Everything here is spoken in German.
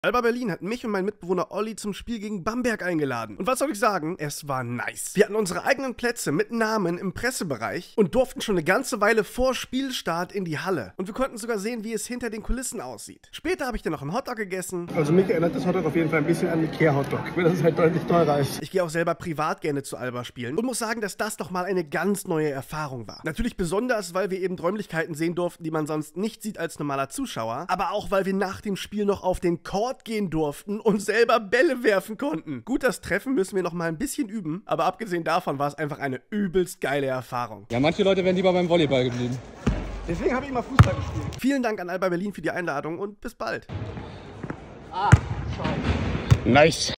Alba Berlin hat mich und meinen Mitbewohner Olli zum Spiel gegen Bamberg eingeladen. Und was soll ich sagen? Es war nice. Wir hatten unsere eigenen Plätze mit Namen im Pressebereich und durften schon eine ganze Weile vor Spielstart in die Halle. Und wir konnten sogar sehen, wie es hinter den Kulissen aussieht. Später habe ich dann noch einen Hotdog gegessen. Also mich erinnert das Hotdog auf jeden Fall ein bisschen an Ikea Hotdog, weil das halt deutlich teurer ist. Ich gehe auch selber privat gerne zu Alba spielen und muss sagen, dass das doch mal eine ganz neue Erfahrung war. Natürlich besonders, weil wir eben Räumlichkeiten sehen durften, die man sonst nicht sieht als normaler Zuschauer, aber auch, weil wir nach dem Spiel noch auf den Court gehen durften und selber Bälle werfen konnten. Gut, das Treffen müssen wir noch mal ein bisschen üben, aber abgesehen davon war es einfach eine übelst geile Erfahrung. Ja, manche Leute wären lieber beim Volleyball geblieben. Deswegen habe ich immer Fußball gespielt. Vielen Dank an Alba Berlin für die Einladung und bis bald. Nice.